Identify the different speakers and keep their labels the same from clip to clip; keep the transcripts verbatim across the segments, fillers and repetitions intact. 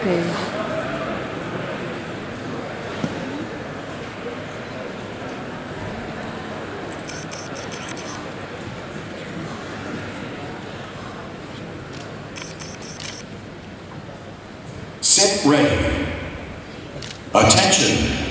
Speaker 1: Okay.
Speaker 2: Set ready. Attention.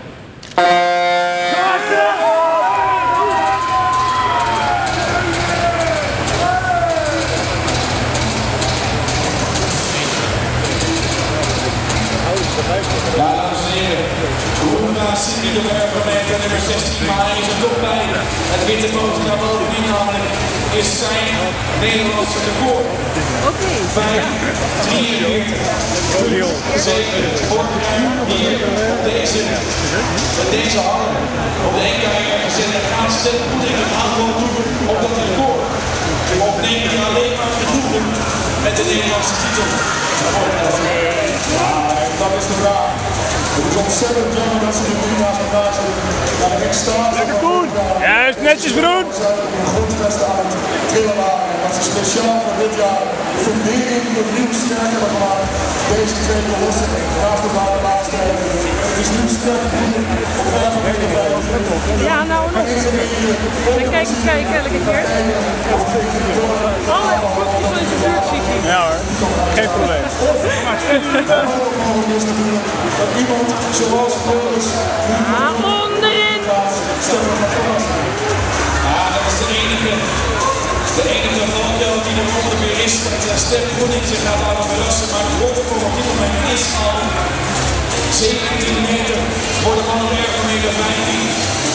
Speaker 3: Ja, dames en heren, Roemendaas zit niet op erfgemeente nummer zestien, maar hij is er toch bij. Het witte pootje daar bovenin namelijk is zijn Nederlandse record.
Speaker 1: Oké.
Speaker 3: vijf drieënveertig. zeven vorig jaar hier op deze, op deze hal, op de N K R gezet en gaat Stef Poeldink het aanval doen op dat record. Of neem je alleen maar genoegen met de Nederlandse titel?
Speaker 4: Dat is de vraag. Het is ontzettend jammer dat ze de Brina's vandaag naar de extase.
Speaker 5: Lekker doen! Juist, netjes Broen!
Speaker 4: Een grondvesten aan het trillen waren. En dat ze speciaal voor dit jaar de fundering opnieuw sterker hebben gemaakt. Deze twee kolossen naast elkaar de laatste hebben. Het is nu sterk op erfgemeente vijf.
Speaker 1: Ja, nou nog. En kijk eens kijken elke keer. Alle opties van de buurt zie ik.
Speaker 5: Ja hoor, geen probleem.
Speaker 4: Dat iemand zoals Paulus
Speaker 1: Ah, onderin!
Speaker 3: Ja, dat is de enige, de enige valkuil die er ongeveer is. Dat Stef Poeldink zich gaat laten verrassen, maar de hoofdvorm op dit moment is al zeventien meter voor de mannen erfgemeente vijftien.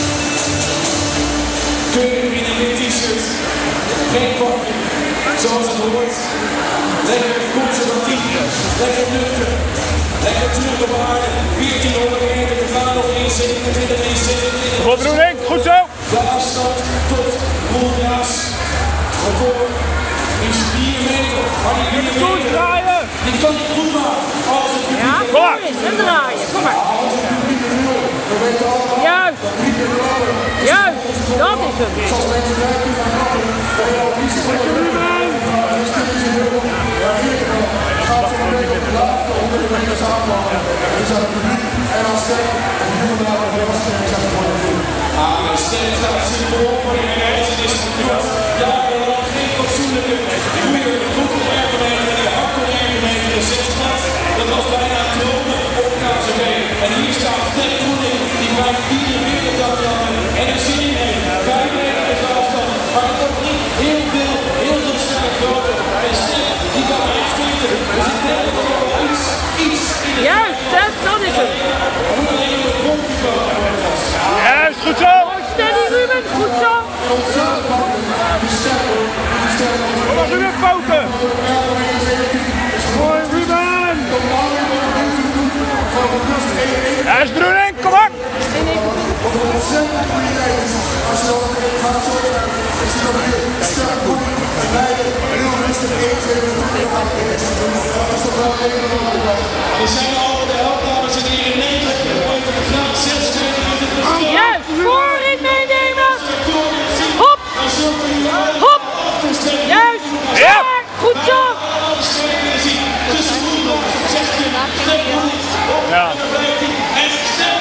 Speaker 3: Keurig in een wit t-shirt, geen kopje, zoals het hoort. Lekker conservatief, lekker nuchter, lekker terug op aarde. veertienhonderd meter, we gaan nog één zevenentwintig, één zevenentwintig.
Speaker 5: Goed Broening, goed zo!
Speaker 3: De afstand tot Roeldaas record is vier meter. Maar die vier
Speaker 5: Goed
Speaker 3: meter,
Speaker 5: draaien!
Speaker 3: die kan niet goed maken als het publiek.
Speaker 1: Ja, voorin en draaien. Kom maar. Juist! Juist! Dat is hem!
Speaker 4: En als Stef en Roemendaas de Brina's gaan worden.
Speaker 3: Ah, Stef staat symbool voor de reis. Het is gebeurd. Jarenlang geen fatsoenlijke huur. De goede erfgemeente en de hardcore erfgemeente de zesstad. Dat was bijna een droom op K Z B. En hier staat Stef Poeldink, die vijf vierenveertig dacht jammer. En er zit in mee. vijf meter is de afstand. Maar het wordt niet heel veel, heel veel sterk groter. En Stef, die kan er echt sprinten. Dus ik denk dat er wel iets, iets in de
Speaker 1: Juist, Stef, dat is hem!
Speaker 3: moet alleen op de grond gekomen worden.
Speaker 5: Juist, goed zo!
Speaker 1: Steady Ruben, goed zo!
Speaker 5: Kom maar Ruben fouten! Mooi Ruben! Juist Broening, kom maar!
Speaker 3: We zijn al de helft, dames en heren, negentig kilometer gegaan, zesenveertig.
Speaker 1: Juist, voorin meenemen! Hop! Hop! Juist!
Speaker 5: Ja!
Speaker 1: Goed zo!
Speaker 5: Ja.
Speaker 3: En Stef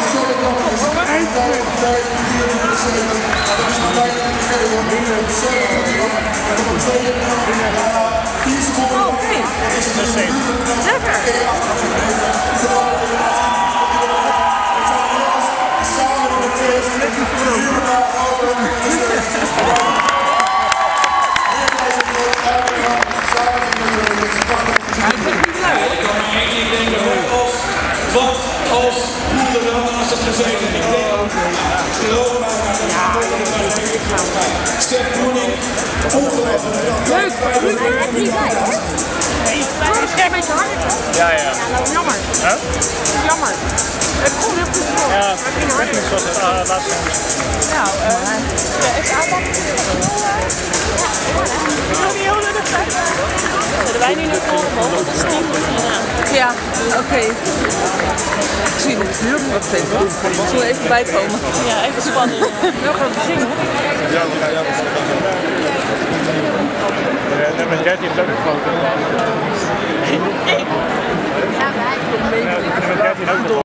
Speaker 1: Oh, oké. Lekker.
Speaker 3: Wat als Poel er dan naast het gezeten? Ik denk ook. Stef Koening, ongelooflijk.
Speaker 1: Leuk. Nu ben ik niet bij, hè? Vorig jaar een beetje harder.
Speaker 5: Ja, ja.
Speaker 1: Ja, nou, jammer.
Speaker 5: Huh?
Speaker 1: Jammer. Het kon heel goed voor.
Speaker 5: Ja,
Speaker 1: Maar het ging harder.
Speaker 5: technisch was het uh, laatste.
Speaker 1: Nou, uh, even aanpakken. Zullen wij nu naar voren mogen? Dat is tien minuten hierna. Ja, oké. Okay. Ik zie het heel goed. Zullen we even bijkomen? Ja, even spannen. Heel groot te zien, hoor.
Speaker 5: Ja, we gaan. Ja, nummer dertien heeft ook gefloten.
Speaker 1: Ja, wij.
Speaker 5: Nummer dertien ook nog.